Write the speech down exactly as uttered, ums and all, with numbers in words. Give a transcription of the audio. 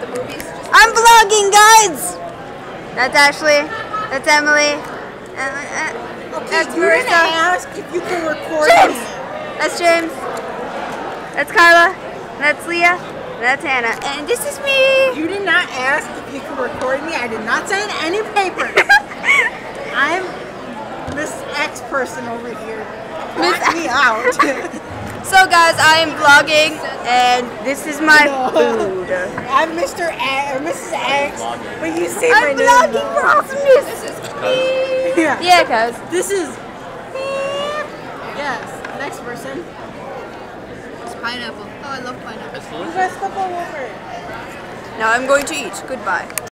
the movies. Just I'm vlogging, guys! That's Ashley. That's Emily. Uh, uh, Okay, that's you didn't Marissa. ask if you can record James! me. That's James. That's Carla. That's Leah. That's Hannah. And this is me. You did not ask if you could record me. I did not sign any papers. I'm this X person over here. Miss Back me out. So guys, I am vlogging, and this is my No. food. I'm Mister A or Missus X, but you say my I'm name. vlogging for awesomeness. This is Yeah. Yeah, cuz. This is. Yes. Next person. it's pineapple. Oh, I love pineapple. You guys step all over. Now I'm going to eat. Goodbye.